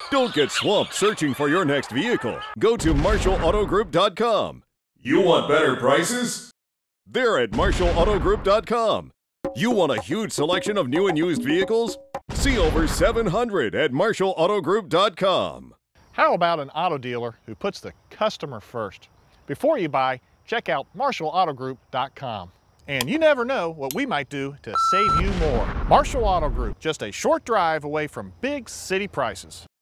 Don't get swamped searching for your next vehicle. Go to MarshallAutoGroup.com. You want better prices? They're at MarshallAutoGroup.com. You want a huge selection of new and used vehicles? See over 700 at MarshallAutoGroup.com. How about an auto dealer who puts the customer first? Before you buy, check out MarshallAutoGroup.com. And you never know what we might do to save you more. Marshall Auto Group, just a short drive away from big city prices.